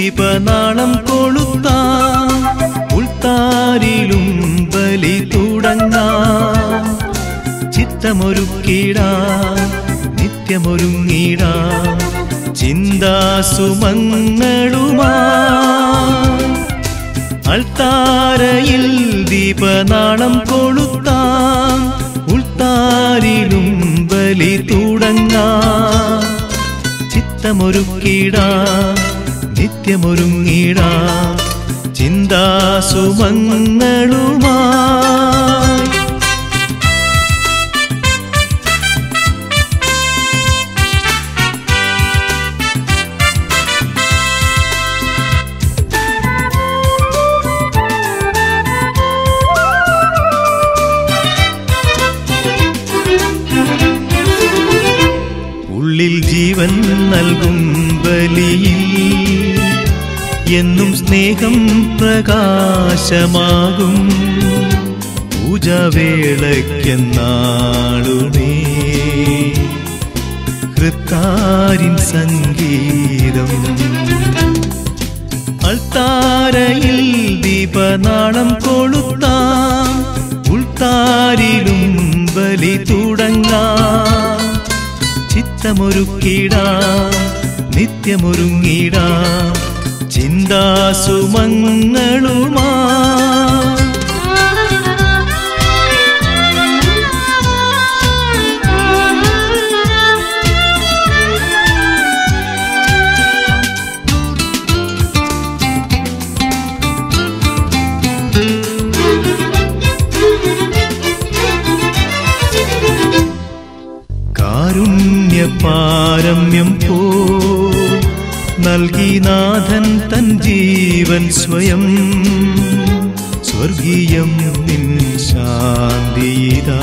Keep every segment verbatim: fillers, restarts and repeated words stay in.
ദീപനാളം കൊളുത്താം, ഉൾത്താരിലും ബലി തുടങ്ങാം. ചിത്തമൊരുക്കിടാം, നിത്യമൊരുങ്ങിടാം, ചിന്താസുമങ്ങളുമായി. അൾത്താരയിൽ ദീപനാളം കൊളുത്താം, ഉൾത്താരിലും ബലി തുടങ്ങാം. ചിത്തമൊരുക്കിടാം, നിത്യമൊരുങ്ങിടാം, ചിന്താസുമങ്ങളുമായി. ഉള്ളിൽ ജീവൻ നൽകും ബലിയിൽ എന്നും സ്നേഹം പ്രകാശമാകും. പൂജാവേളയ്ക്കെന്നാളുമേ ഹൃത്താരിൻ സംഗീതം. അൾത്താരയിൽ ദീപനാളം കൊളുത്താം, ഉൾത്താരിലും ബലി തുടങ്ങാം. ചിത്തമൊരുക്കിടാം, നിത്യമൊരുങ്ങിടാം, ചിന്താസുമങ്ങളുമായി. കാരുണ്യപാരമ്യം പോ നൽകി നാഥൻ തൻ ജീവൻ സ്വയം. സ്വർഗീയം നിൻ ശാന്തിയിതാ,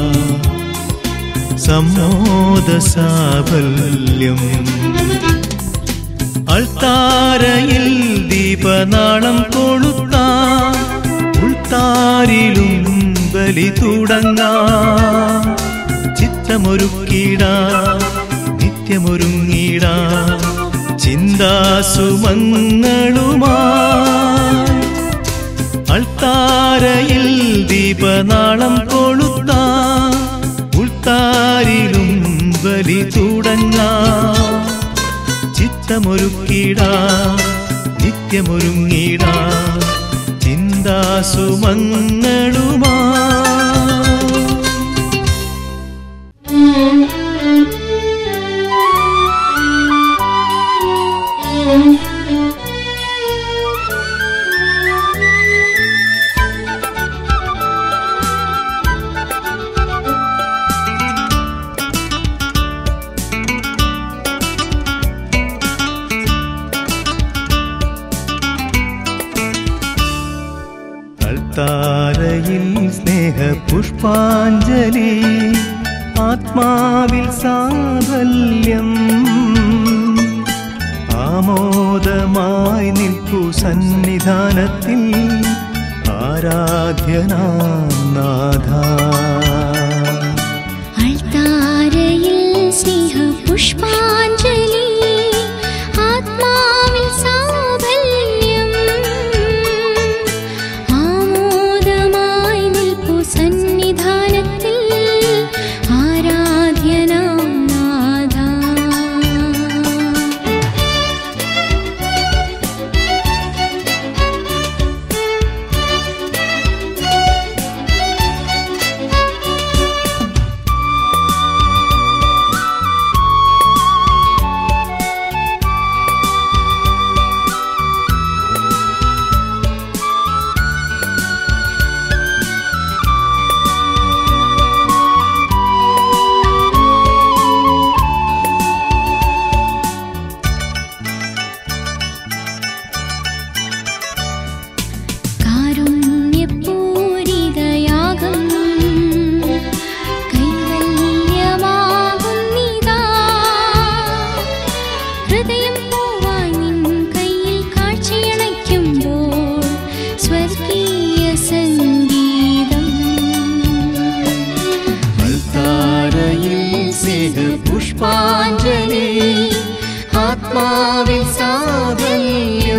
സമ്മോദ സാഫല്യം. അൾത്താരയിൽ ദീപനാളം കൊളുത്താം, ഉൾത്താരിലും ബലി തുടങ്ങാം. ചിത്തമൊരുക്കിടാം, നിത്യമൊരുങ്ങിടാം, ചിന്താസുമങ്ങളുമായി. അൾത്താരയിൽ ദീപനാളം കൊളുത്താം, ഉൾത്താരിലും ബലി തുടങ്ങാം. ചിത്തമൊരുക്കിടാം, നിത്യമൊരുങ്ങിടാം, ചിന്താസുമങ്ങളുമായി. അൾത്താരയിൽ സ്നേഹപുഷ്പാഞ്ജലി, ആത്മാവിൽ സാഫല്യം. ആമോദമായി നിൽക്കൂ സന്നിധാനത്തിൽ, ആരാധ്യനാം നാഥ. അൾത്താരയിൽ സ്നേഹപുഷ്പാഞ്ജലി, ആത്മാവിൽ സാഫല്യം. ആമോദമായി നിൽപ്പു സന്നിധാനത്തിൽ, ആരാധ്യനാം നാഥ. പുഷ്പാഞ്ജലി, ആത്മാവിൽ സാഫല്യം.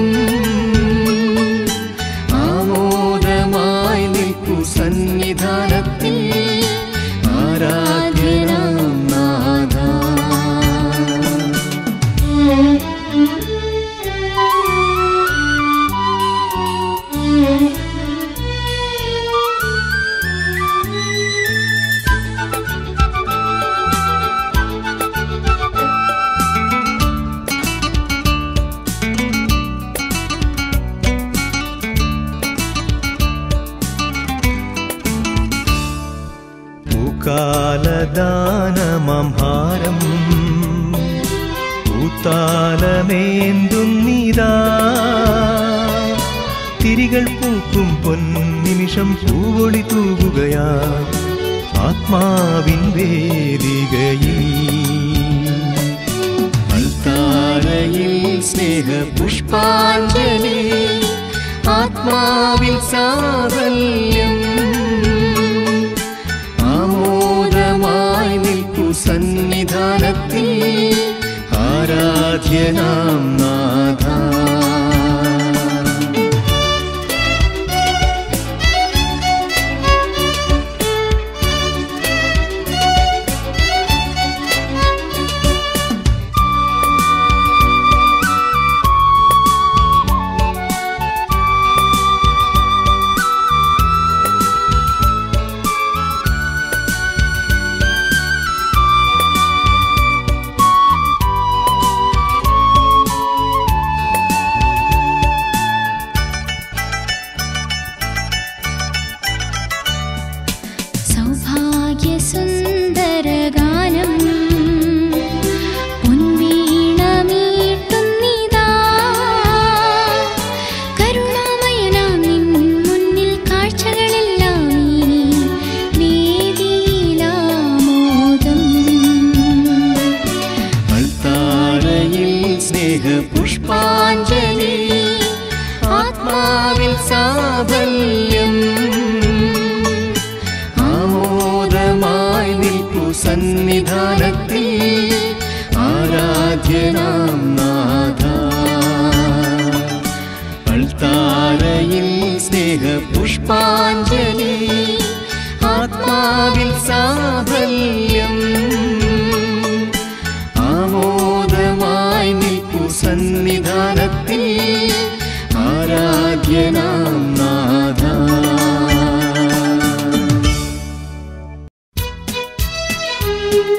വരദാനമംഹാരം പൂത്താലമേന്തുന്നിതാ തിരികൾ പൂക്കും പൊന്നിമിഷം പൂവൊളി തൂകുകയായി ആത്മാവിൻ വേദികയിൽ അൽത്താരയിൽ സ്നേഹ പുഷ്പാഞ്ജലി ആത്മാവിൽ സാഫല്യം ആമോദമായി നിൽക്കൂ സന്നിധാനത്തിൽ ആരാധ്യനാം നാഥ സുന്ദരഗാനം പൊൻവീണമീട്ടുന്നിതാ കരുണാമയനാം നിൻ മുന്നിൽ കാഴ്ചകളെല്ലാം വേദിയിലാമോദം അൽത്താരയിൽ സ്നേഹ പുഷ്പാഞ്ജലി ആത്മാവിൽ സാഫല്യം സന്നിധാനത്തിൽ ആരാധ്യനാം നാഥ അൽത്താരയിൽ സ്നേഹ പുഷ്പാഞ്ജലി ആത്മാവിൽ സാഫല്യം ആമോദമായി നിൽക്കൂ സന്നിധാനത്തിൽ ആരാധ്യനാം നാഥ Thank you.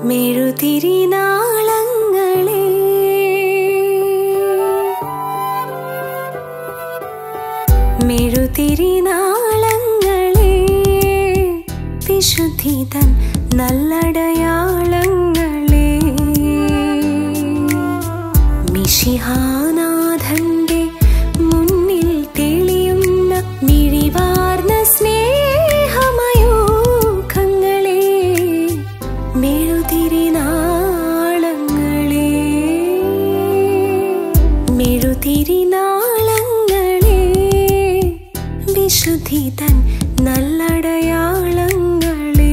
മെഴുതിരിനാളങ്ങളെ മെഴുതിരിനാളങ്ങളെ വിശുദ്ധി തൻ നല്ലടയാളങ്ങളെ മിശിഹാനാഥന്റെ മുന്നിൽ തെളിയുന്ന മിഴിവാർന്ന സ്നേഹമയൂഖങ്ങളെ മെഴുതിരിനാളങ്ങളെ മെഴുതിരിനാളങ്ങളെ വിശുദ്ധി തൻ നല്ലടയാളങ്ങളെ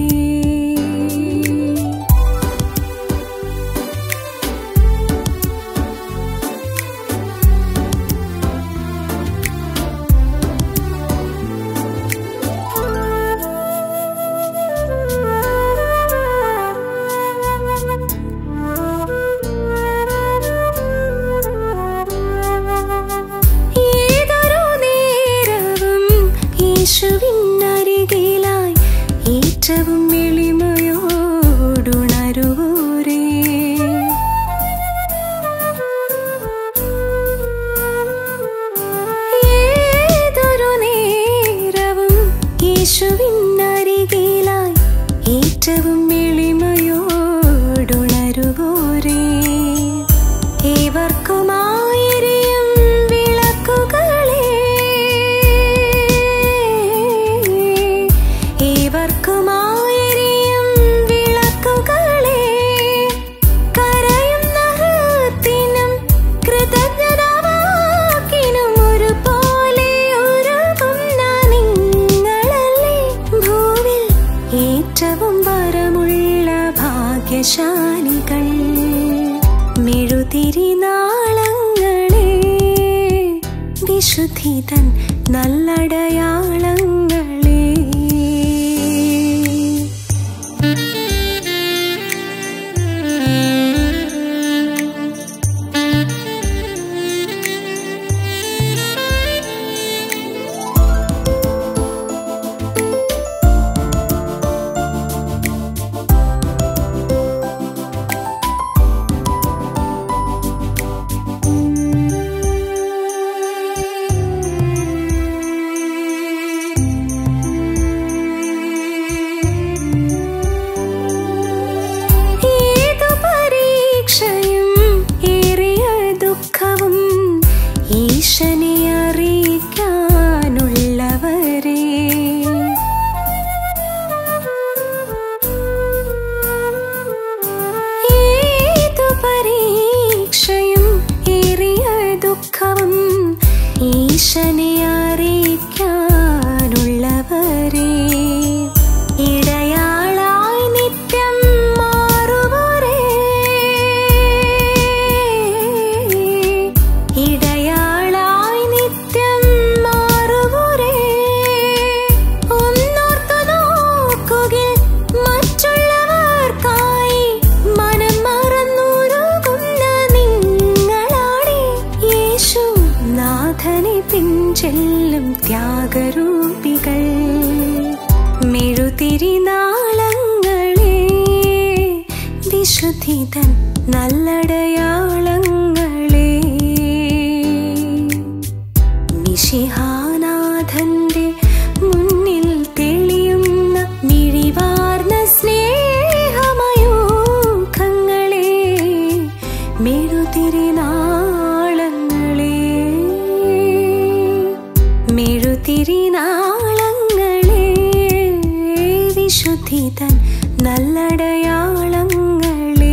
യേശുവിനരികിലായി ഏറ്റവും എളിമയോടുണരുവോരേ ഏതൊരു നേരവും യേശുവിനരികിലായി ഏറ്റവും എളിമയോടുണരുവോരേ ഏവർക്കുമായിരിയും വിളക്കുകളെ ഏവർക്കുമായിരിയും വിളക്കുകളെ കരയുന്ന ഹൃത്തിനും കൃതജ്ഞതാവാക്കിനും ഒരുപോലെ ഉരുകുന്ന നിങ്ങളല്ലേ ഭൂവിൽ ഏറ്റവും വരമുള്ള ഭാഗ്യശാലികൾ മെഴുതിരിനാളങ്ങളെ വിശുദ്ധി തൻ നല്ലടയാളങ്ങളെ ഈശനെ അറിയിക്കാനുള്ളവരെ ഏതു പരീക്ഷയും ഏറിയ ദുഃഖവും ഈശനെ അറിയിക്കാനുള്ളവരെ ഇടയാളായി നിത്യം മാറുവരെ ഇടയാളായി നിത്യം മാറുവരെ ഒന്നോർത്തു നോക്കുകിൽ മറ്റുള്ളവർക്കായി മനം മറന്നുരുകുന്ന നിങ്ങളാണേ യേശു നാഥനെ പിൻചെല്ലും ത്യാഗരൂപികൾ മെഴുതിരിനാളങ്ങളെ വിശുദ്ധി തൻ നല്ലടയാളങ്ങളെ മിശിഹാനാഥന്റെ മുന്നിൽ തെളിയുന്ന മിഴിവാർന്ന സ്നേഹമയൂഖങ്ങളെ മെഴുതിരിനാളങ്ങളെ മെഴുതിരിനാളങ്ങളെ വിശുദ്ധി തൻ നല്ലടയാളങ്ങളെ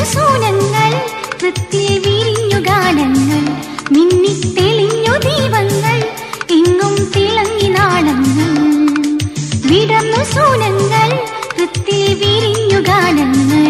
വിടർന്നു സൂനങ്ങൾ വൃത്തിൽ വിരിഞ്ഞു ഗാനങ്ങൾ മിന്നി തെളിഞ്ഞു ദീപങ്ങൾ എങ്ങും തിളങ്ങി നാളങ്ങൾ വിടർന്നു സൂനങ്ങൾ വൃത്തിൽ വിരിഞ്ഞു ഗാനങ്ങൾ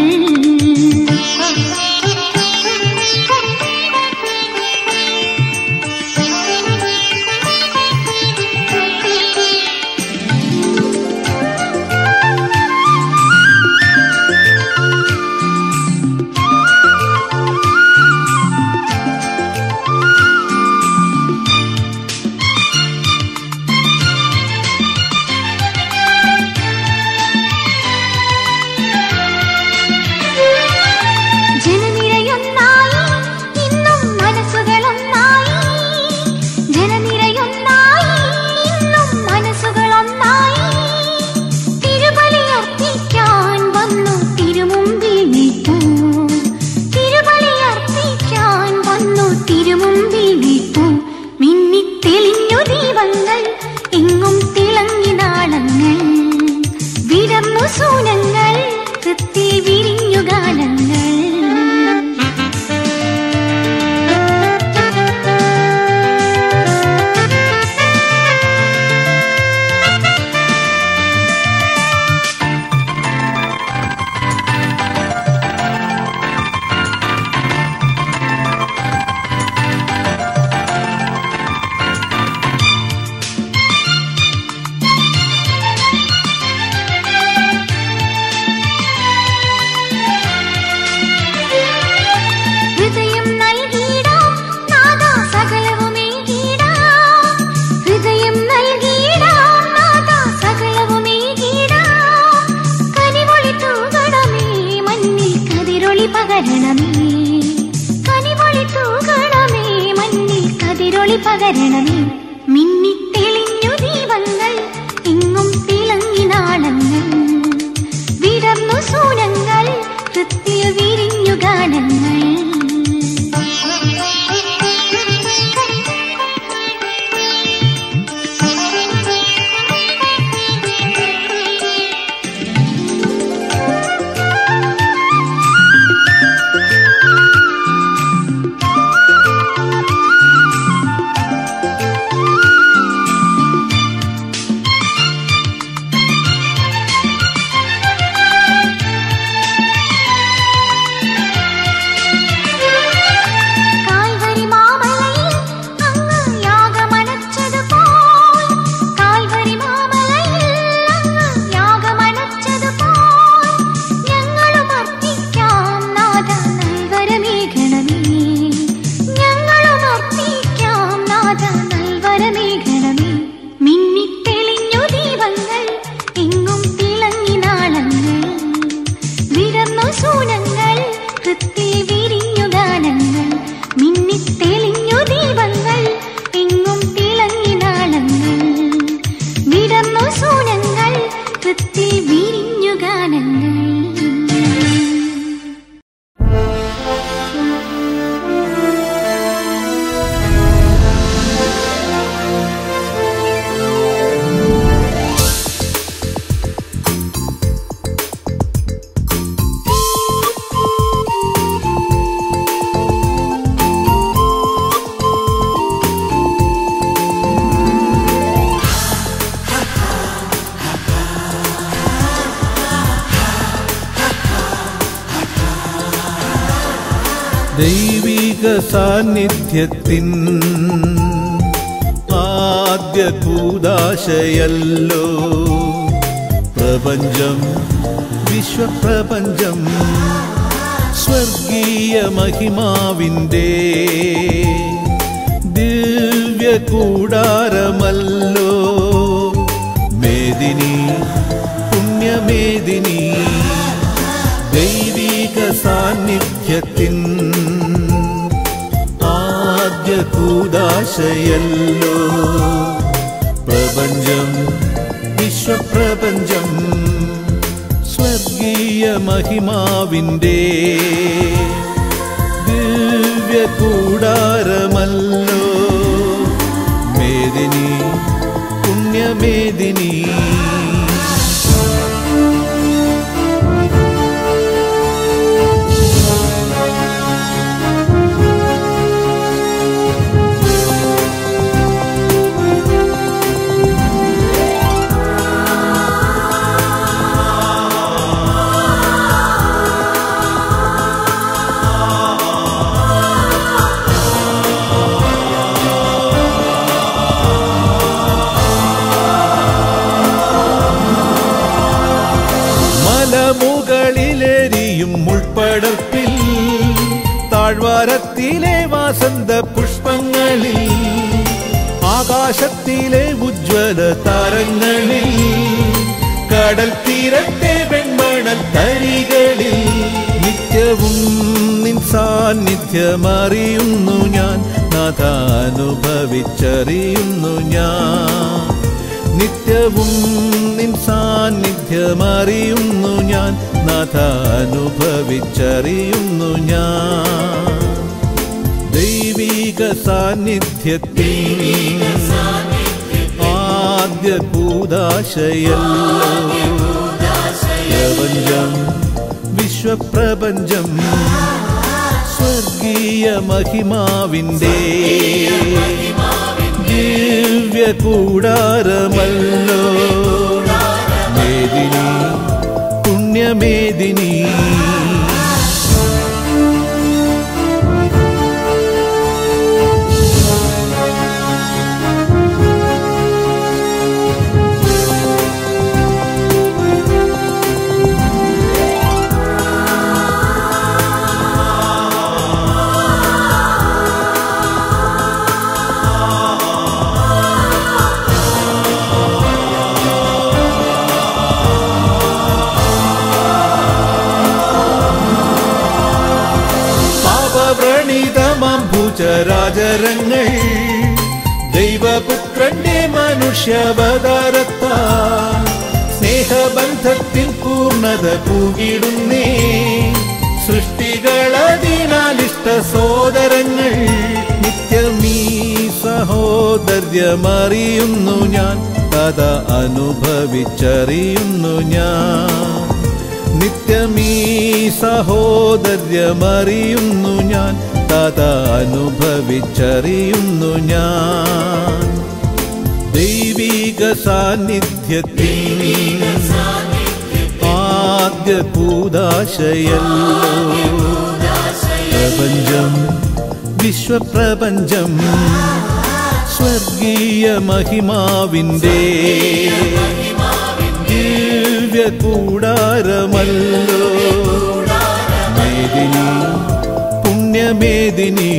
സൂനങ്ങൾ വൃത്തിൽ വിരിഞ്ഞു ഗാനങ്ങൾ പകരണമേ മിന്നി തെളിഞ്ഞു ദീപങ്ങൾ എങ്ങും തിളങ്ങി നാളങ്ങൾ വിടർന്നു സൂനങ്ങൾ വൃത്തിൽ വിരിഞ്ഞു ഗാനങ്ങൾ സൂനങ്ങൾ വൃത്തിൽ വിരിഞ്ഞു ഗാനങ്ങൾ മിന്നി തെളിഞ്ഞു ദീപങ്ങൾ എങ്ങും തിളങ്ങി നാളങ്ങൾ വിടർന്നു സൂനങ്ങൾ വൃത്തിൽ വിരിഞ്ഞു ഗാനങ്ങൾ ദൈവിക സാന്നിധ്യത്തിൻ ആദ്യ കൂദാശയല്ലോ പ്രപഞ്ചം വിശ്വപ്രപഞ്ചം സ്വർഗീയ മഹിമാവിൻ്റെ ദിവ്യ കൂടാരമല്ലോ മേദിനി പുണ്യമേദിനി ദൈവിക സാന്നിധ്യത്തിൻ ആദ്യ കൂദാശയല്ലോ പ്രപഞ്ചം വിശ്വപ്രപഞ്ചം സ്വർഗീയ മഹിമാവിൻ്റെ ദിവ്യ കൂടാരമല്ലോ മേദിനി പുണ്യമേദിനി പടർപ്പിൽ താഴ്വാരത്തിലെ വാസന്ത പുഷ്പങ്ങളിൽ ആകാശത്തിലെ ഉജ്ജ്വല താരങ്ങളിൽ കടൽ തീരത്തെ വെൺമണൽ തരികളിൽ നിത്യവും നിൻ സാന്നിധ്യമറിയുന്നു ഞാൻ നാഥാനുഭവിച്ചറിയുന്നു ഞാൻ നിത്യവും നിൻ സാന്നിധ്യമറിയുന്നു ഞാൻ നാഥാനുഭവിച്ചറിയുന്നു ഞാൻ ദൈവിക സാന്നിധ്യത്തിൽ ആദ്യ കൂദാശയല്ലോ പ്രപഞ്ചം വിശ്വപ്രപഞ്ചം സ്വർഗീയ മഹിമാവിൻ്റെ ദിവ്യ കൂടാരമല്ലോ മേദിനി പുണ്യമേദിനി രാജരങ്ങൾ ദൈവപുത്രന്റെ മനുഷ്യാവതാരത്താൽ സ്നേഹബന്ധത്തിൽ പൂർണ്ണത പൂകിടുന്നേ സൃഷ്ടികളതിനാലിഷ്ട സോദരങ്ങൾ നിത്യമീ സഹോദര്യമറിയുന്നു ഞാൻ കഥ അനുഭവിച്ചറിയുന്നു ഞാൻ നിത്യമീ സഹോദര്യമറിയുന്നു ഞാൻ കഥ അനുഭവിച്ചറിയുന്നു ഞാൻ ദൈവിക സാന്നിധ്യത്തിൽ ആദ്യ കൂദാശയല്ലോ പ്രപഞ്ചം വിശ്വപ്രപഞ്ചം സ്വർഗീയ മഹിമാവിൻ്റെ ദിവ്യ കൂടാരമല്ലോ മേദിനി പുണ്യമേദിനി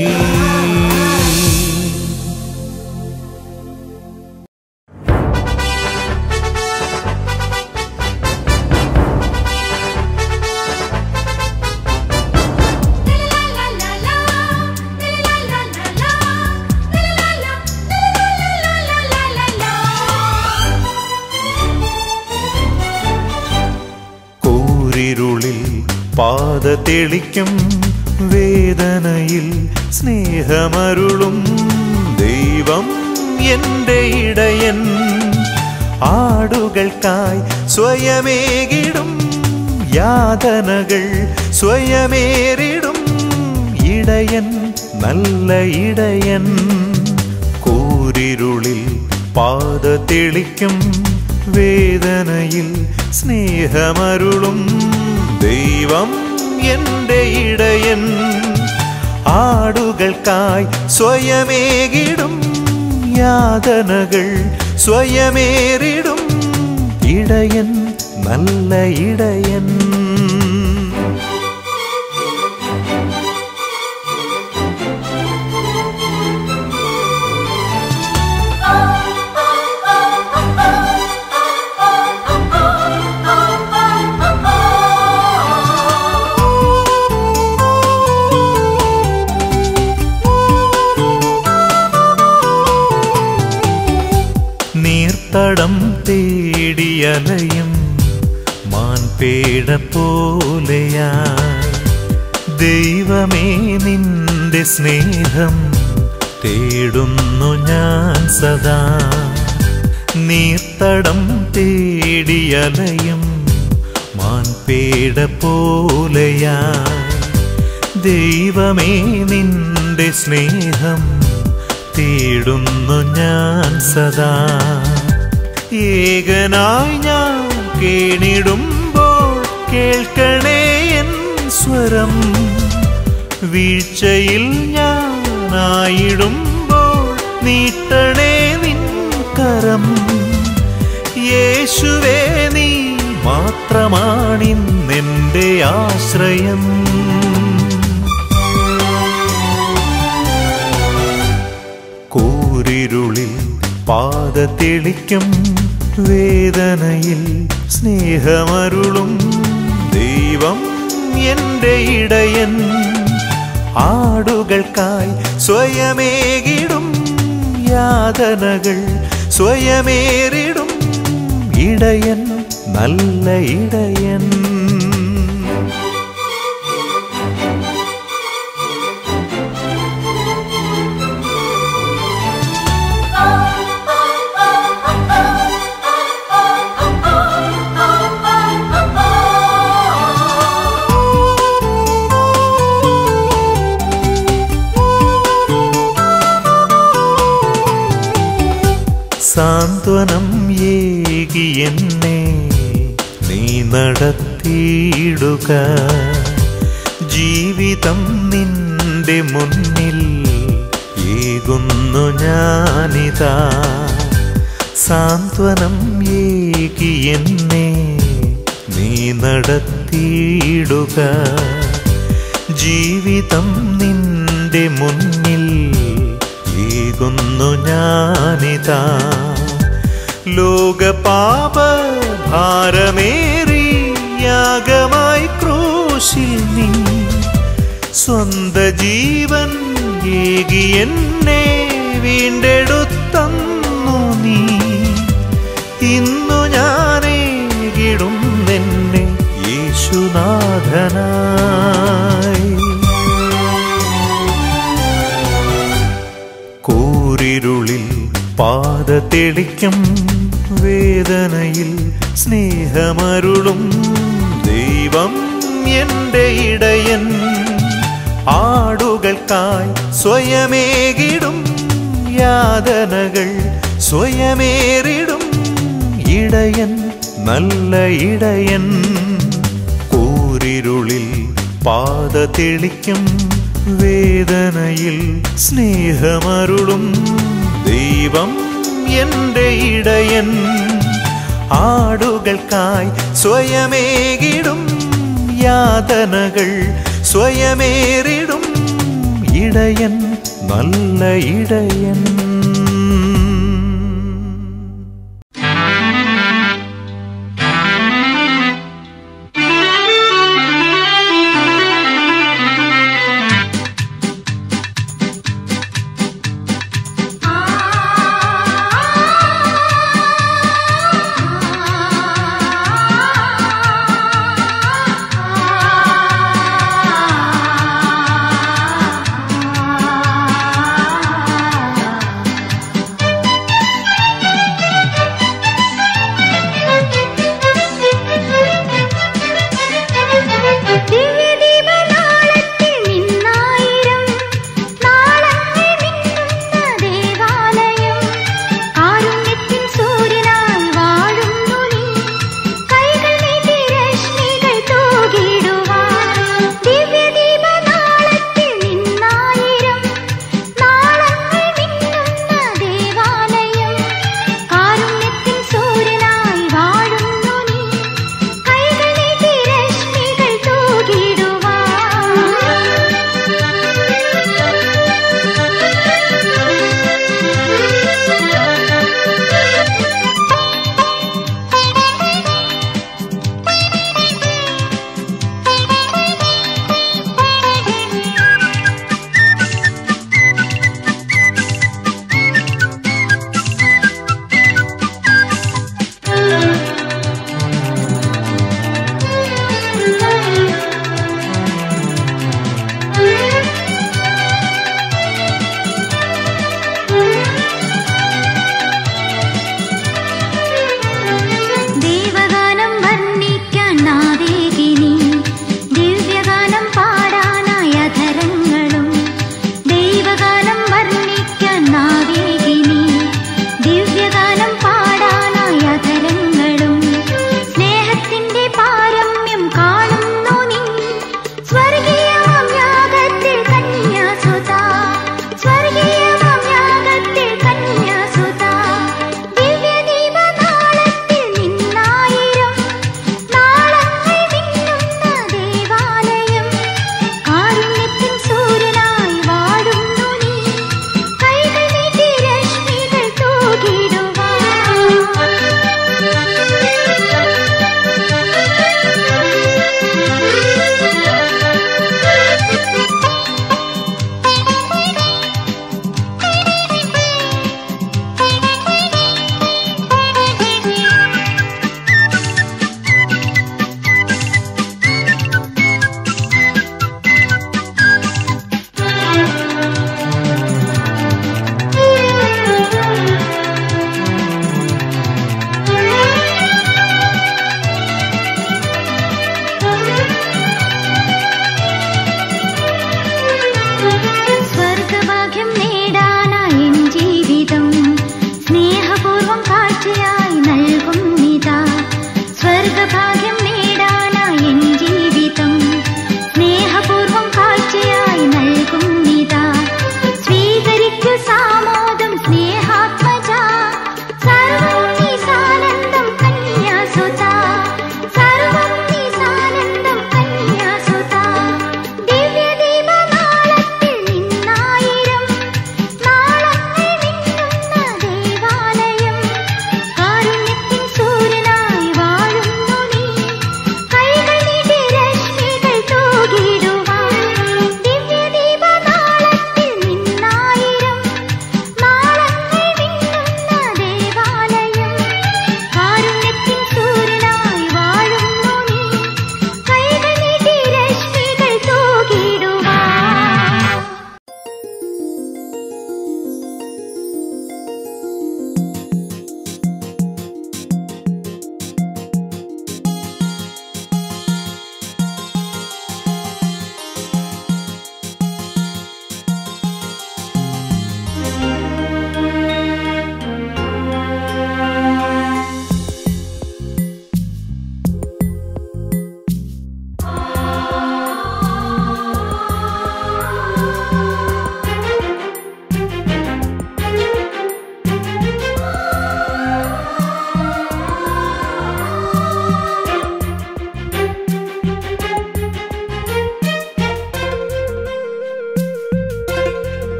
പാത തെളിക്കും വേദനയിൽ സ്നേഹമരുളും ദൈവം എൻ്റെ ഇടയൻ ആടുകൾക്കായി സ്വയമേകിടും യാതനകൾ സ്വയമേറിടും ഇടയൻ നല്ല ഇടയൻ കൂരിരുളിൽ പാത തെളിക്കും വേദനയിൽ സ്നേഹമരുളും ദൈവം എൻ്റെ ഇടയൻ ആടുകൾക്കായി സ്വയമേകിടും യാതനകൾ സ്വയമേറിടും ഇടയൻ നല്ല ഇടയൻ തടം തേടിയലയും മാൻപേട പോലെയായി ദൈവമേ നിന്റെ സ്നേഹം തേടുന്നു ഞാൻ സദാ നീർത്തടം തേടിയലയും മാൻപേട പോലെയായി ദൈവമേ നിന്റെ സ്നേഹം തേടുന്നു ഞാൻ സദാ ഏകനായി ഞാൻ കേണിടുമ്പോൾ കേൾക്കണേ എൻ സ്വരം വീഴ്ചയിൽ ഞാനായിടുമ്പോൾ നീട്ടണേ നിൻ കരം യേശുവേ നീ മാത്രമാണിന്നെൻ്റെ എൻ്റെ ആശ്രയം. കൂരിരുളിൽ പാത തെളിക്കും വേദനയിൽ സ്നേഹമരുളും ദൈവം എൻ്റെ ഇടയൻ. ആടുകൾക്കായി സ്വയമേകിടും യാതനകൾ സ്വയമേറിടും ഇടയൻ, നല്ല ഇടയൻ. സാന്ത്വനം ഏകി എന്നെ നീ നടത്തിയിടുക. ജീവിതം നിന്റെ മുന്നിൽ ഏകുന്നു ഞാനിതാ. സാന്ത്വനം ഏകി എന്നെ നീ നടത്തിയിടുക. ജീവിതം നിന്റെ മുന്നിൽ ഏകുന്നു ഞാനിതാ. ലോകപാപ ഭാരമേറി യാഗമായി ക്രൂശിൽ നീ സ്വന്ത ജീവൻ ഏകി എന്നെ വീണ്ടെടുത്തന്നു നീ. ഇന്നു ഞാനേകിടും നിന്നെ യേശുനാഥനായി. കൂരിരുളിൽ പാത തെളിക്കും വേദനയിൽ സ്നേഹമരുളും ദൈവം എൻ്റെ ഇടയൻ. ആടുകൾക്കായി സ്വയമേകിടും യാതനകൾ സ്വയമേറിടും ഇടയൻ, നല്ല ഇടയൻ. കൂരിരുളിൽ പാത തെളിക്കും വേദനയിൽ സ്നേഹമരുളും ദൈവം എൻ്റെ ഇടയൻ. ആടുകൾക്കായി സ്വയമേകിടും യാതനകൾ സ്വയമേറിടും ഇടയൻ, നല്ല ഇടയൻ. ആ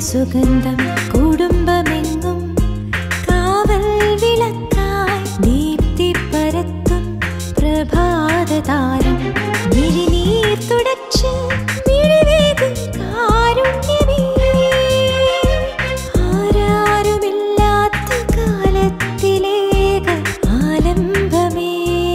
സുഗന്ധം കുടുംബമെങ്ങും കാവൽ വിളക്കായി ദീപ്തി പരത്തും പ്രഭാതതാരം മിഴിനീർ തുടച്ച് മിഴിവേകും കാരുണ്യമേ ആരാരുമില്ലാത്ത കാലത്തിലേക ആലംബമേ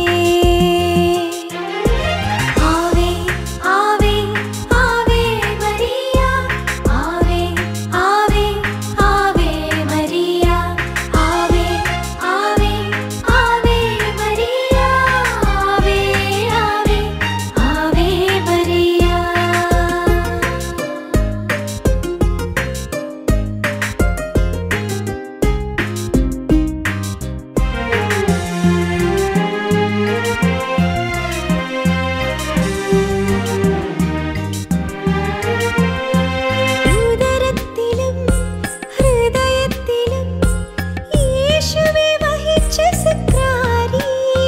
ആവേ ആവേ ആവേ മരിയ ആവേ ആവേ ആവേ മരിയ ആവേ ആവേ ആവേ മരിയ ആവേ ആവേ ആവേ മരിയ ഉദരത്തിലും ഹൃദയത്തിലും യേശുവേ വഹിച്ച സക്രാരി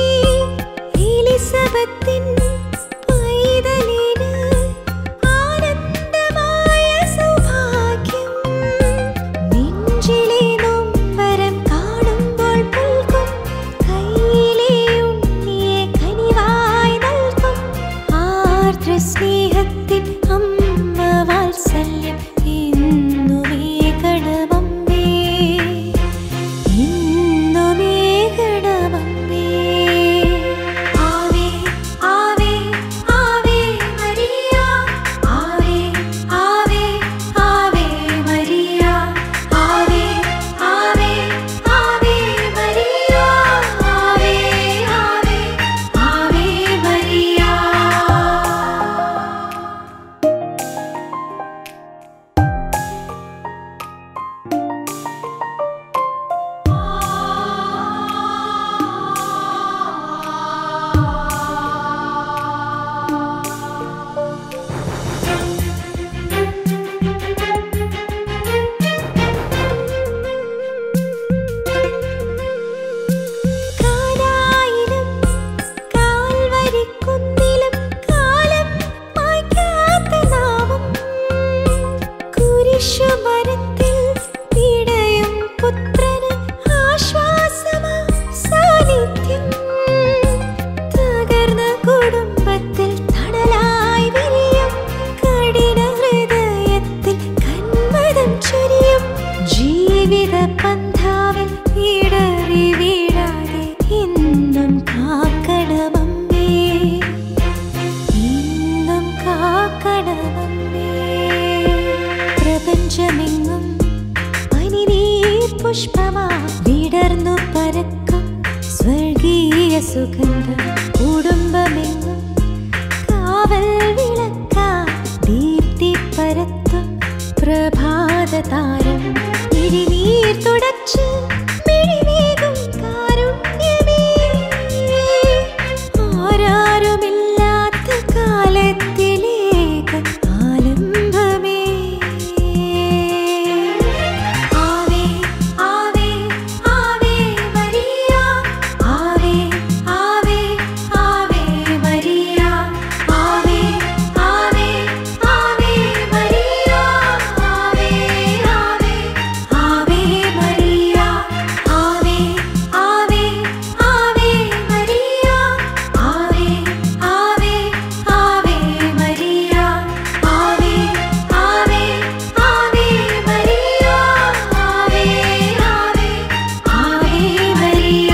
എലിസബത്തിൻ പൈതലിന് ആനന്ദമായ സൗഭാഗ്യം നെഞ്ചിലെ നൊമ്പരം കാണുമ്പോൾ പുൽകും കയ്യിലെ ഉണ്ണിയെ കനിവായി നൽകും ആർദ്ര സ്നേഹത്തിൻ അമ്മ വാത്സല്യം ഇന്നുമേ കടമമ്മേ ഇന്നുമേ കടമമ്മേ ആവേ ആവേ ആവേ മരിയ ആവേ ആവേ ആവേ മരിയ ആവേ ആവേ ആവേ മരിയ ആവേ ആവേ ആവേ മരിയ കാനായിലും കാൽവരിക്കുന്നിലും കാലം മായ്ക്കാത്ത നാമം കുരിശുമരത്തിൽ പിടയും പുത്രന് ആശ്വാസമാ സാന്നിധ്യം തകർന്ന കുടുംബത്തിൽ തണലായി വിരിയും കഠിന ഹൃദയത്തിൽ കന്മദം ചൊരിയും ജീവിത പന്ഥാവിൽ ഇടറി വീഴാതെ ഇന്നും കാക്കണമമ്മേ ഇന്നും കാക്കണമമ്മേ പ്രപഞ്ചമെങ്ങും പനിനീർ പുഷ്പമാ വിടർന്നു പരക്കും സ്വർഗീയ സുഗന്ധം കുടുംബമെങ്ങും കാവൽ വിളക്കാ ദീപ്തി പരത്തും പ്രഭാതതാരം മിഴിനീർ തുടച്ച് മിഴിവേകും കാരുണ്യമേ ആരാരുമില്ലാത്ത കാലത്തിലേക്ക് ആലംബമേ ആവേ ആവേ ആവേ മരിയ ആവേ ആവേ ആവേ മരിയ ആവേ ആവേ ആവേ മരിയ ആവേ ആവേ ആവേ മരിയ ആവേ ആവേ ആവേ മരിയ ആവേ ആവേ ആവേ മരിയ ആവേ ആവേ ആവേ മരിയ ആവേ ആവേ ആവേ മരിയ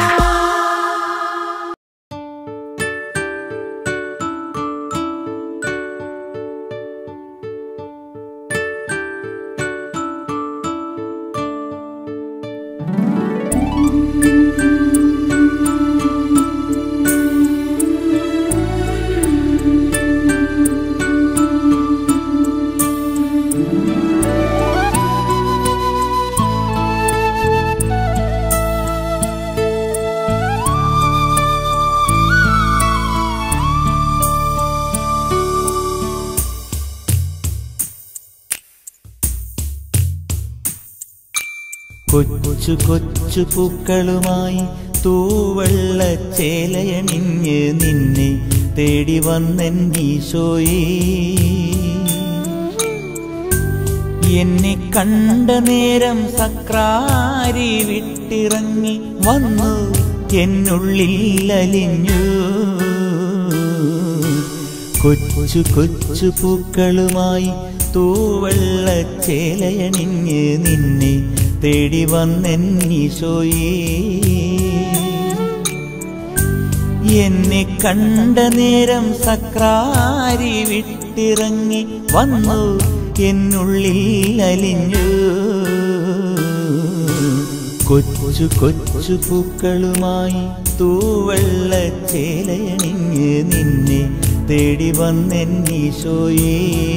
കൊച്ചു കൊച്ചു പൂക്കളുമായി തൂവെള്ളച്ചേലയണിഞ്ഞ് നിന്നെ തേടി വന്നെന്നീശോയേ എന്നെ കണ്ട നേരം സക്രാരി വിട്ടിറങ്ങി വന്നു എന്നുള്ളിൽ അലിഞ്ഞു. കൊച്ചു കൊച്ചു പൂക്കളുമായി തൂവെള്ളച്ചേലയണിഞ്ഞ് നിന്നെ തേടി വന്നെന്നീശോയേ. എന്നെ കണ്ട നേരം സക്രാരി വിട്ടിറങ്ങി വന്നു എന്നുള്ളിൽ അലിഞ്ഞു. കൊച്ചു കൊച്ചു പൂക്കളുമായി തൂവെള്ളച്ചേലയണിഞ്ഞ് നിന്നെ തേടി വന്നെന്നീശോയേ.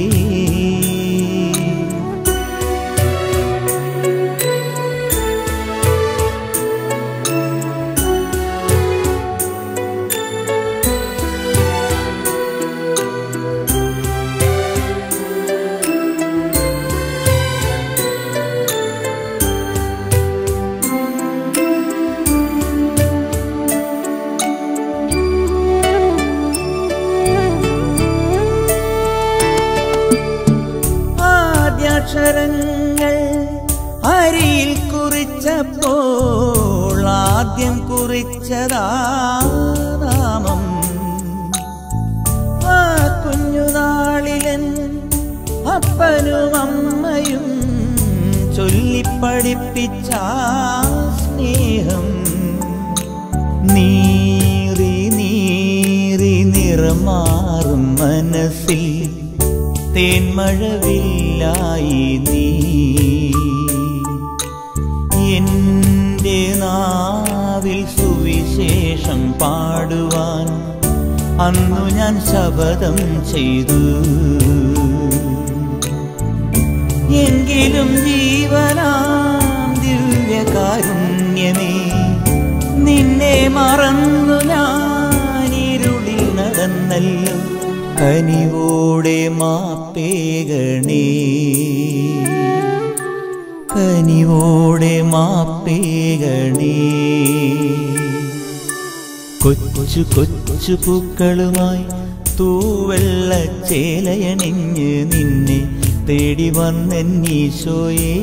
അക്ഷരങ്ങൾ അരിയിൽ കുറിച്ചപ്പോൾ ആദ്യം കുറിച്ചതാ നാമം. ആ കുഞ്ഞുനാളിലൻ അപ്പനും അമ്മയും ചൊല്ലിപ്പഠിപ്പിച്ച സ്നേഹം നീറി നീറി നിറമാറും മനസ്സിൽ തേന്മഴവില്ലായി നീ. എന്റെ നാവിൽ സുവിശേഷം പാടുവാൻ അന്നു ഞാൻ ശപഥം ചെയ്തു. എങ്കിലും ജീവനാം ദിവ്യകാരുണ്യമേ, നിന്നെ മറന്നു ഞാൻ ഇരുളിൽ നടന്നല്ലോ. കനിവോടെ മാപ്പേകണേ, കനിവോടെ മാപ്പേകണേ. കൊച്ചു കൊച്ചു പൂക്കളുമായി തൂവെള്ളച്ചേലയണിഞ്ഞ് നിന്നെ തേടി വന്നെന്നീശോയേ.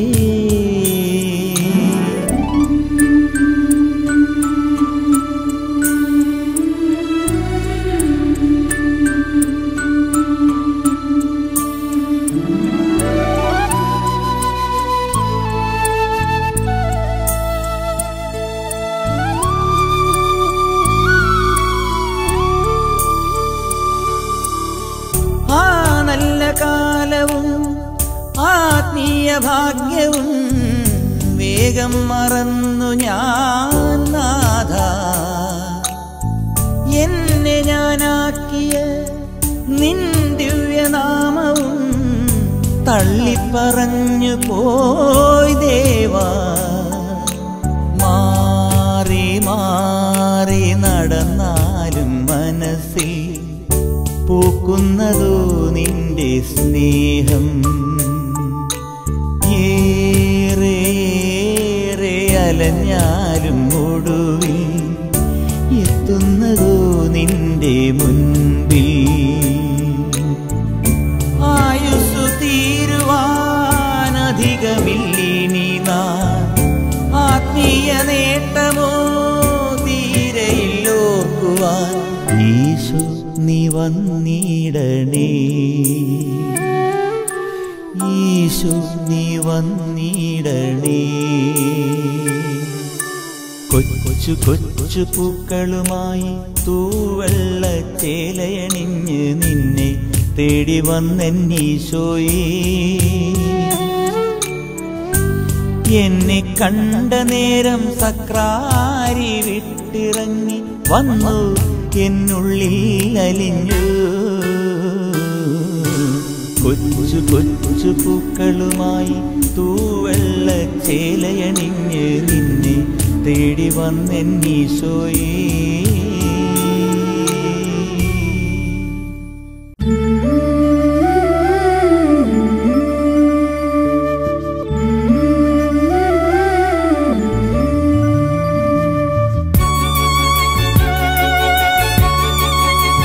കാലവും ആത്മീയ ഭാഗ്യവും വേഗം മറന്നു ഞാൻ നാഥ. എന്നെ ഞാനാക്കിയ നിൻ ദിവ്യനാമവും തള്ളിപ്പറഞ്ഞു പോയി ദേവാ. മാറി മാറി നടന്നാലും മനസ്സിൽ പൂക്കുന്നതോ നിന്റെ സ്നേഹം. ഏറെ അലഞ്ഞാലും ഒടുവിൽ എത്തുന്നതോ നിന്റെ മുൻപിൽ. ആയുസ്സു തീരുവാനധികമില്ലിനി നാൾ, ആത്മീയ നേട്ടമോ തീരെയില്ലോർക്കുവാൻ. ഈശോ നീ വന്നിടണേ, ഈശോ നീ വന്നിടണേ. കൊച്ചു കൊച്ചു പൂക്കളുമായി തൂവെള്ളച്ചേലയണിഞ്ഞ് നിന്നെ തേടി വന്നെന്നീശോയേ. എന്നെ കണ്ട നേരം സക്രാരി വിട്ടിറങ്ങി വന്നു എന്നുള്ളിൽ അലിഞ്ഞു. കൊച്ചു കൊച്ചു പൂക്കളുമായി തൂവെള്ളച്ചേലയണിഞ്ഞ് നിന്നെ തേടി വന്നെന്നീശോയേ.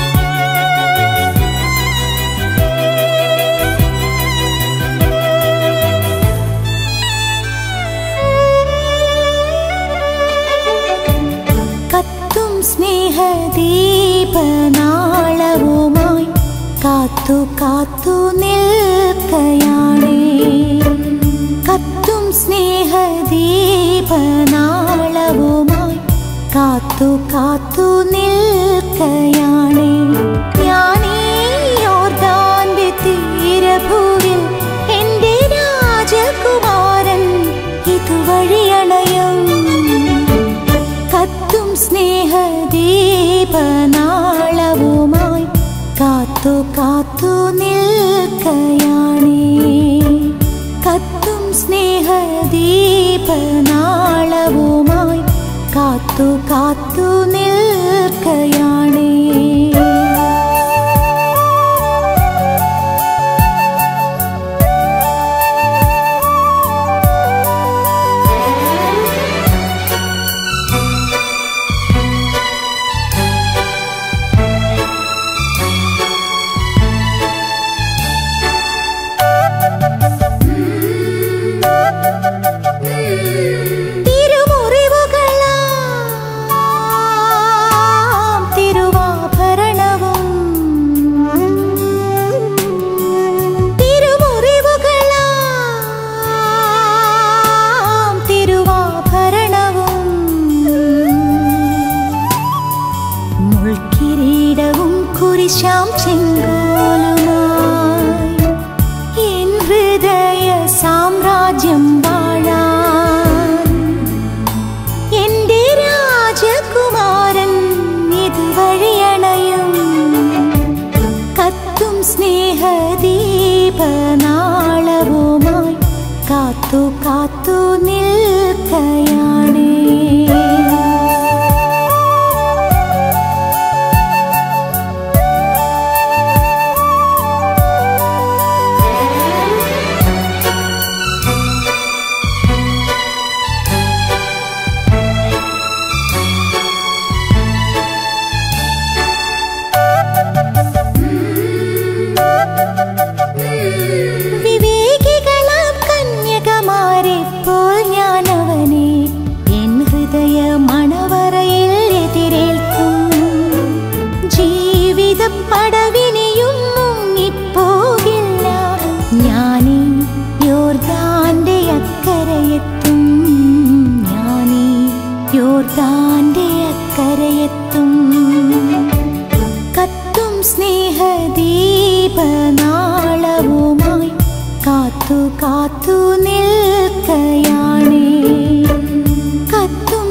ും സ്നേഹദീപനാളവുമായി കാത്തു കാത്തു നിൽക്കയാണേ. കത്തും സ്നേഹദീപനാളവുമായി കാത്തു കാത്തു നിൽക്കയാണേ. ഞാനീ യോർദാന്റെ തീരഭൂവിൽ എന്റെ രാജകുമാരൻ ഇതുവഴിയണയും. കത്തും സ്നേഹദീപനാളവുമായി കാത്തു കാത്തു നിൽക്കയാണേ. കത്തും സ്നേഹദീപനാളവുമായി കാത്തു കാത്തു നിൽക്കയാണേ. കുരിശാം ചെങ്കോലുമായി എൻ ഹൃദയ സാമ്രാജ്യം വാഴാൻ എന്റെ രാജകുമാരൻ ഇതുവഴിയണയും. കത്തും സ്നേഹദീപനാളവുമായി കാത്തു കാത്തു നിൽക്കയാണേ. വിവേകികളാം കന്യകമാരെ പോൽ ഞാനവനെ എൻ ഹൃദയ മണവറയിൽ എതിരേൽക്കും. ജീവിത പടവിനെയും മുങ്ങിപ്പോകില്ല. ഞാനീ യോർദാന്റെ അക്കരയെത്തും. ഞാനീ യോർദാന്റെ അക്കരയെത്തും. കത്തും സ്നേഹദീപനാളവുമായി കാത്തു കാത്തു നിൽക്കയാണേ. കത്തും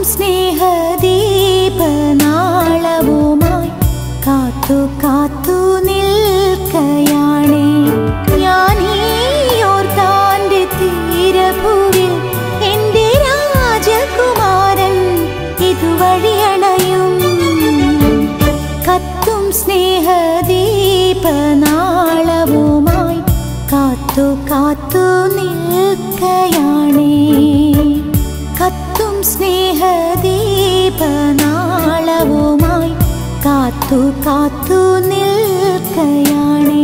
സ്നേഹദീപനാളവുമായി കാത്തു കാത്തു നിൽക്കയാണേ. ഞാനീ യോർദാന്റെ തീരഭൂവിൽ എന്റെ രാജകുമാരൻ ഇതുവഴിയണയും. കത്തും സ്നേഹദീപനാളവുമായി കാത്തു കാത്തു നിൽക്കയാണേ. കത്തും സ്നേഹദീപനാളവുമായി കാത്തു കാത്തു നിൽക്കയാണേ.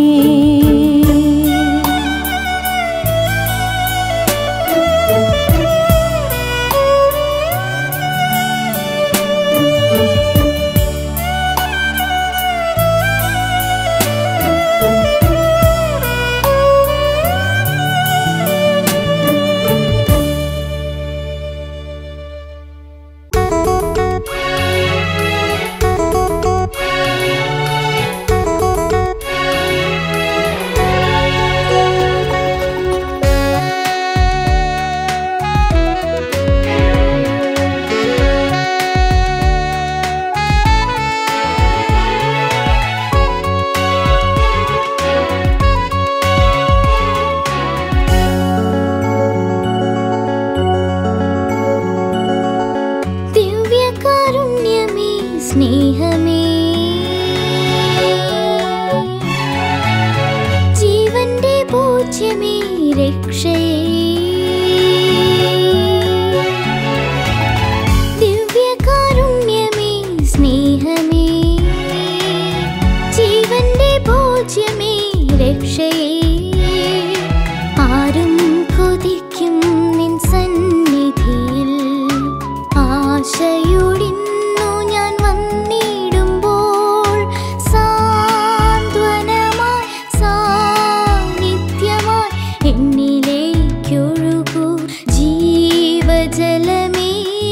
ജീവജലമേ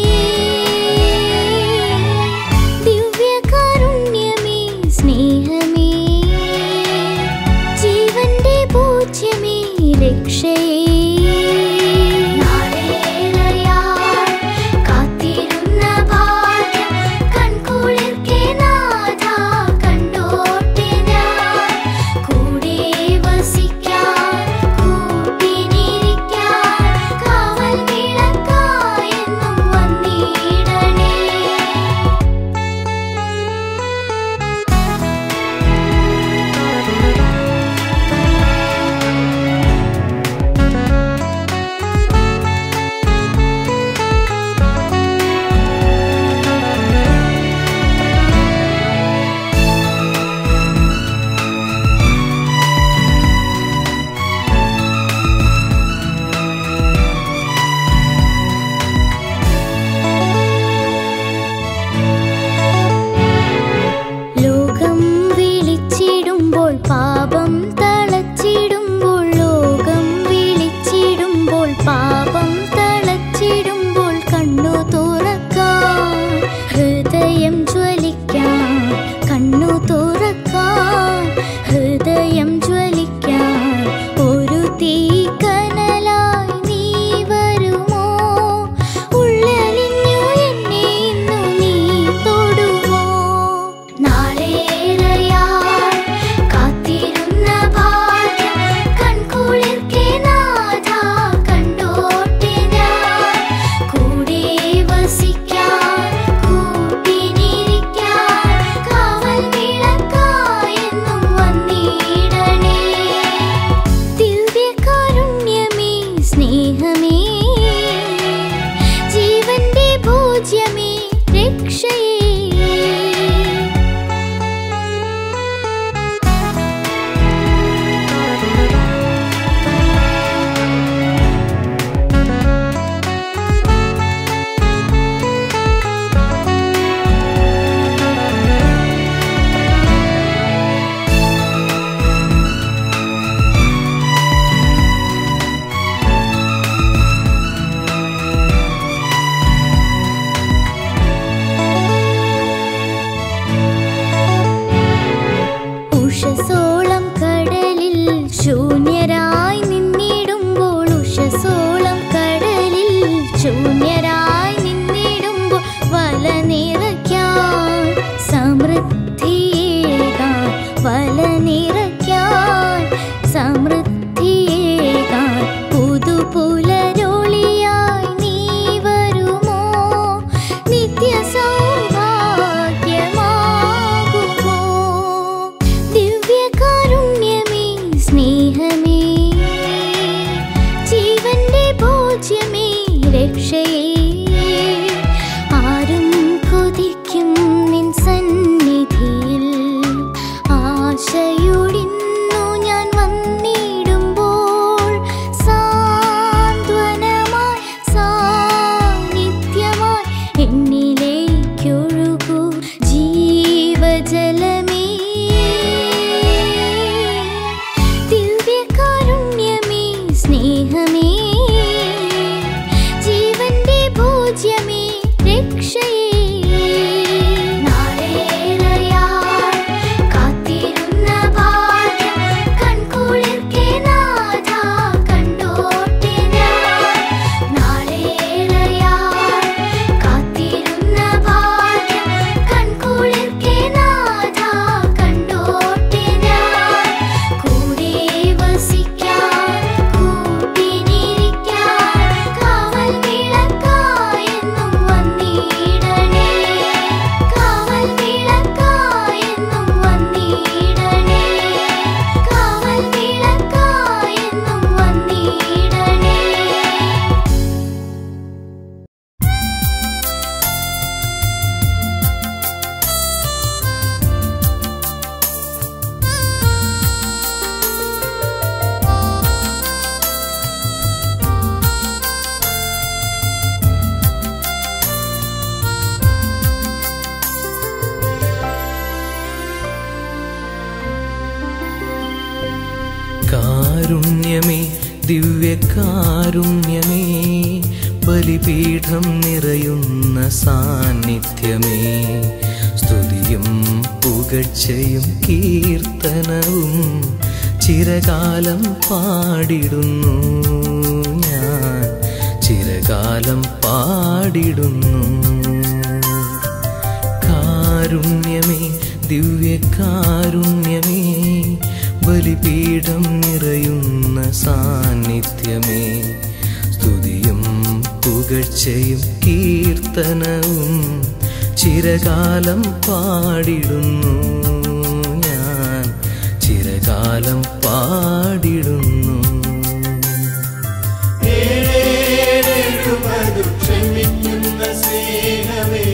ദിവ്യകാരുണ്യമേ സ്നേഹമേ ജീവന്റെ പൂജ്യമേ രക്ഷയേ കാരുണ്യമേ ദിവ്യകാരുണ്യമേ ബലിപീഠം നിറയുന്ന സാന്നിധ്യമേ സ്തുതിയും പുകഴ്ചയും കീർത്തനവും ചിരകാലം പാടിടുന്നു ഞാൻ ചിരകാലം പാടിടുന്നു. കാരുണ്യമേ ദിവ്യകാരുണ്യമേ ബലിപീഠം നിറയുന്ന സാന്നിധ്യമേ സ്തുതിയും പുകഴ്ചയും കീർത്തനവും ചിരകാലം പാടിടുന്നു ഞാൻ ചിരകാലം പാടിടുന്നു. ക്ഷമിക്കുന്ന സ്നേഹമേ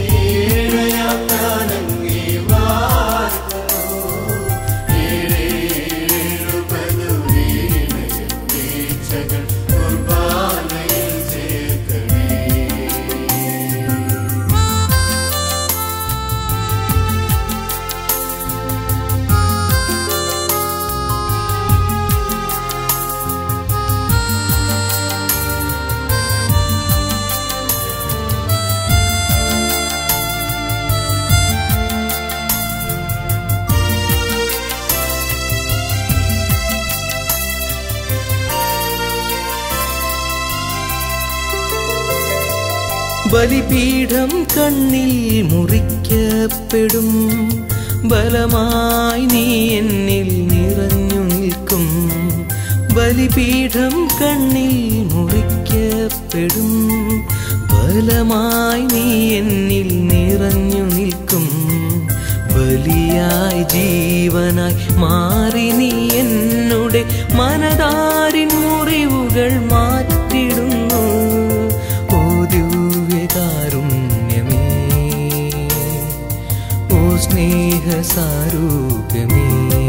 ബലിപീഠം കണ്ണിൽ മുറിക്കപ്പെടും ബലമായി നീ എന്നിൽ നിറഞ്ഞു നിൽക്കും. ബലിപീഠം കണ്ണിൽ മുറിക്കപ്പെടും ബലമായി നീ എന്നിൽ നിറഞ്ഞു നിൽക്കും. ബലിയായി ജീവനായി മാറി നീ എന്നുടെ മനതാരിൻ മുറിവുകൾ മാറ്റിടുന്നു. ഓ ദിവ്യകാരുണ്യമേ ഓ സ്നേഹസാരൂപ്യമേ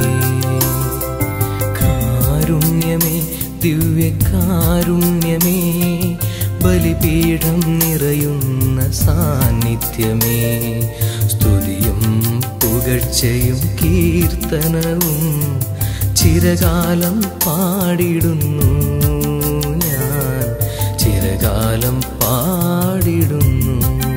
കാരുണ്യമേ ദിവ്യകാരുണ്യമേ ബലിപീഠം നിറയുന്ന സാന്നിധ്യമേ സ്തുതിയും പുകഴ്ചയും കീർത്തനവും ചിരകാലം പാടിടുന്നു ഞാൻ ചിരകാലം പാടിടുന്നു.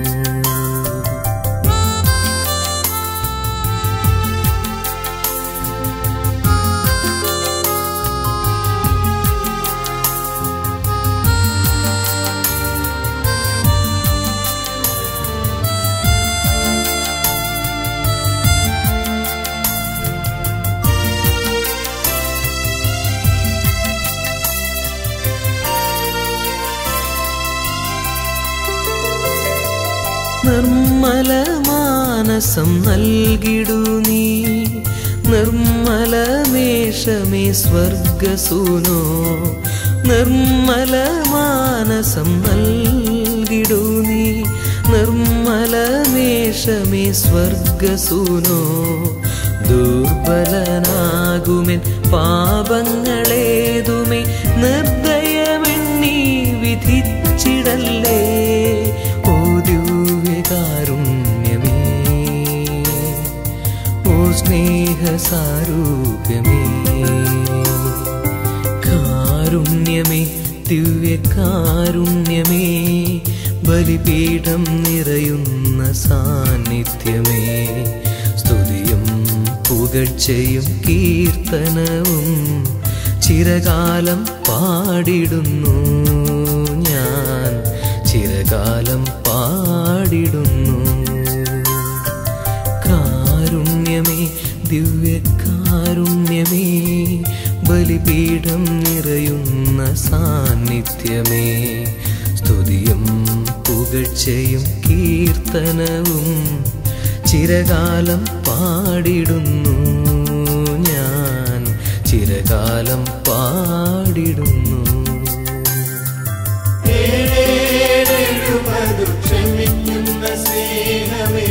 നിർമ്മല മാനസം നൽകിടു നീ നിർമ്മലമേഷമേ സ്വർഗസൂനോ. നിർമ്മല മാനസം നൽകിടു നീ നിർമ്മലമേഷമേ സ്വർഗസൂനോ. ദുർബലനാകുമെൻ പാപങ്ങളേതുമേ നിർദ്ദയമെണ്ണി വിധിച്ചിടല്ലേ. ഓ ദിവ്യകാരുണ്യമേ ഓ സ്നേഹസാരൂപ്യമേ കാരുണ്യമേ ദിവ്യകാരുണ്യമേ ബലിപീഠം നിറയുന്ന സാന്നിധ്യമേ സ്തുതിയും പുകഴ്ചയും കീർത്തനവും ചിരകാലം പാടിടുന്നു ഞാൻ ചിരകാലം പാടിടുന്നു. കാരുണ്യമേ ദിവ്യകാരുണ്യമേ ബലിപീഠം നിറയുന്ന സാന്നിധ്യമേ സ്തുതിയും പുകഴ്ചയും കീർത്തനവും ചിരകാലം പാടിടുന്നു ഞാൻ ചിരകാലം പാടിടുന്നു. ക്ഷമിക്കുന്ന സ്നേഹമേ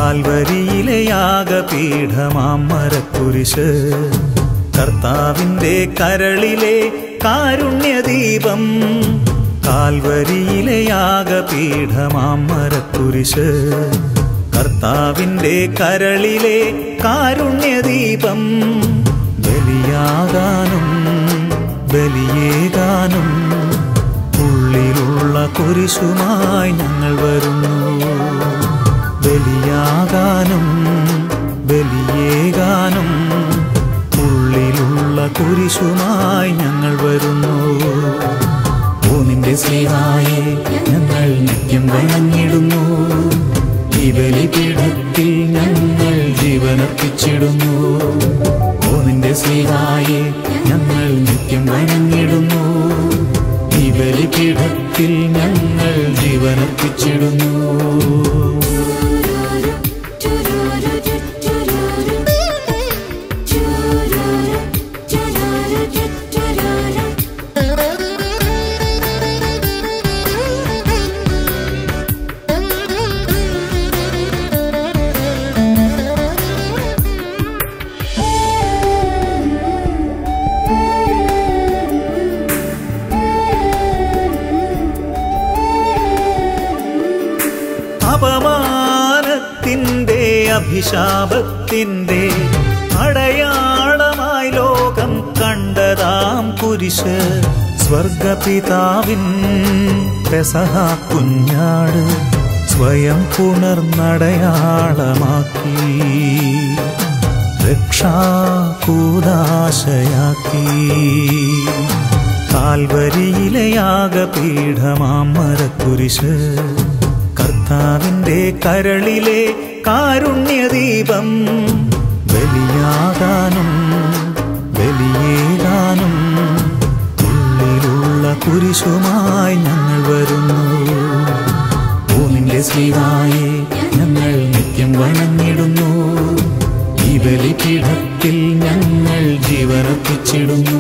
കാൽവരിയിലെ യാഗപീഠമാം മരക്കുരിശ് കർത്താവിൻ്റെ കരളിലെ കാരുണ്യദീപം. കാൽവരിയിലെ യാഗപീഠമാം മരക്കുരിശ് കർത്താവിൻ്റെ കരളിലെ കാരുണ്യദീപം. ബലിയാകാനും ബലിയേകാനും ഉള്ളിലുള്ള കുരിശുമായി ഞങ്ങൾ വരുന്നു. ബലിയാകാനും ബലിയേകാനും ഉള്ളിലുള്ള കുരിശുമായി ഞങ്ങൾ വരുന്നു. ഓ നിന്റെ സ്നേഹായെ ഞങ്ങൾ നിത്യം വണങ്ങിടുന്നു. ഈ ബലിപീഠത്തിൽ ഞങ്ങൾ ജീവനർപ്പിച്ചിടുന്നു. ഓ നിന്റെ സ്നേഹായെ ഞങ്ങൾ നിത്യം വണങ്ങിടുന്നു. ഈ ബലിപീഠത്തിൽ ഞങ്ങൾ ജീവനർപ്പിച്ചിടുന്നു. അപമാനത്തിൻ്റെ അഭിശാപത്തിൻ്റെ അടയാളമായി ലോകം കണ്ടതാം കുരിശ് സ്വർഗപിതാവിൻ പെസഹ കുഞ്ഞാട് സ്വയം പുണർന്നടയാളമാക്കി രക്ഷാകൂദാശയാക്കി. കാൽവരിയിലെ യാഗപീഠമാം മരക്കുരിശ് കർത്താവിൻ്റെ കരളിലെ കാരുണ്യദീപം. ബലിയാകാനും ബലിയേകാനും ഉള്ളിലുള്ള കുരിശുമായി ഞങ്ങൾ വരുന്നു. ഓ നിന്റെ സ്നേഹായെ ഞങ്ങൾ നിത്യം വണങ്ങിടുന്നു. ഈ ബലിപീഠത്തിൽ ഞങ്ങൾ ജീവനർപ്പിച്ചിടുന്നു.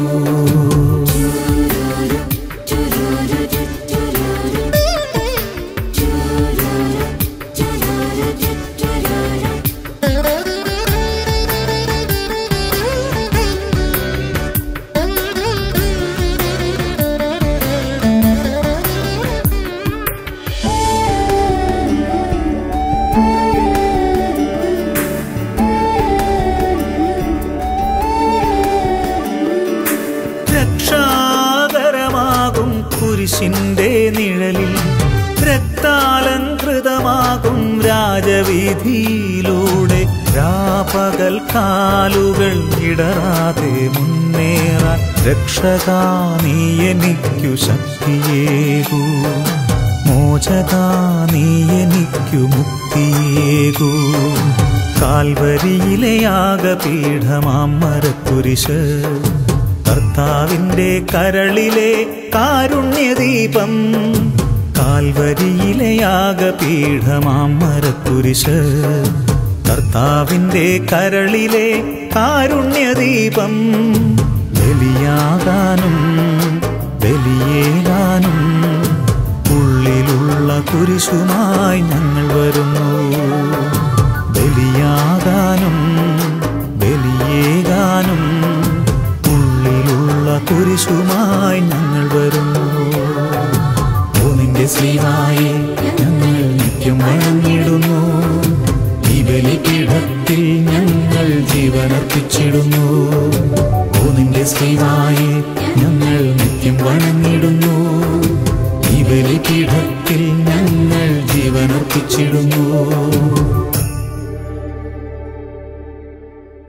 രക്ഷാകരമാകും കുരിശിന്റെ നിഴലിൽ രക്താലങ്കൃതമാകും രാജവീതിയിലൂടെ രാപകൽ കാലുകൾ ഇടറാതെ മുന്നേറാൻ രക്ഷകാ നീ എനിക്കു ശക്തിയേകൂ. മോചകാ നീ എനിക്കു മുക്തിയേകൂ. കാൽവരിയിലെ യാഗപീഠമാം മരക്കുരിശ് കർത്താവിൻ്റെ കരളിലെ കാരുണ്യദീപം. കാൽവരിയിലെ യാഗപീഠമാം മരക്കുരിശ് കർത്താവിൻ്റെ കരളിലെ കാരുണ്യദീപം. ബലിയാകാനും ബലിയേകാനും ഉള്ളിലുള്ള കുരിശുമായി ഞങ്ങൾ വരുന്നു. ബലിയാകാനും ബലിയേകാനും ഉള്ളിലുള്ള കുരിശുമായി ഞങ്ങൾ വരുന്നു. ഓ നിന്റെ സ്നേഹായെ ഞങ്ങൾ നിത്യം വണങ്ങിടുന്നു. ഈ ബലിപീഠത്തിൽ ഞങ്ങൾ ജീവനർപ്പിച്ചിടുന്നു. ഓ നിന്റെ സ്നേഹായെ ഞങ്ങൾ നിത്യം വണങ്ങിടുന്നു. ഈ ബലിപീഠത്തിൽ ഞങ്ങൾ ജീവനർപ്പിച്ചിടുന്നു.